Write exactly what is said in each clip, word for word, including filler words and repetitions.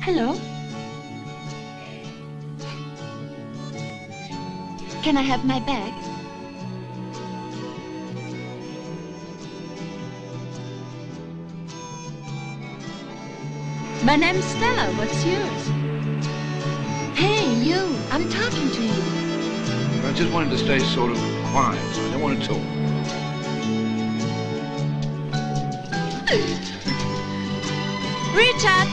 Hello? Can I have my bag? My name's Stella. What's yours? Hey, you. I'm talking to you. I just wanted to stay sort of quiet, so I don't want to talk. Richard!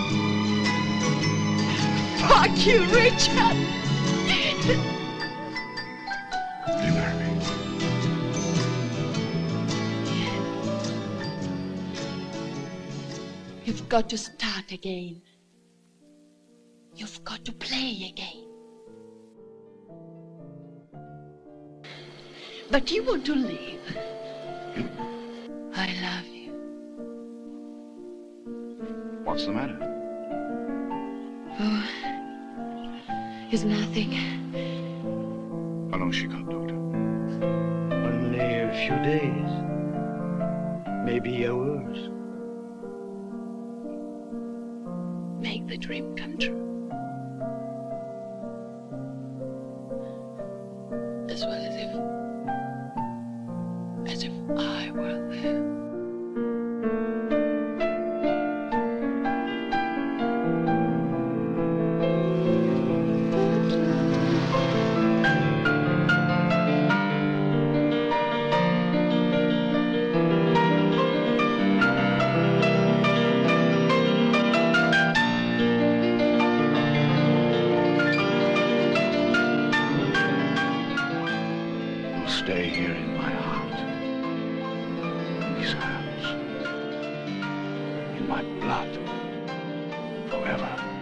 Fuck you, Richard! You marry me? You've got to start again. You've got to play again. But you want to leave. I love you. What's the matter? Oh, it's nothing. How long she got, Doctor? Only a few days. Maybe hours. Make the dream come true. As well as if... as if I were there. Stay here in my heart, in these hands, in my blood, forever.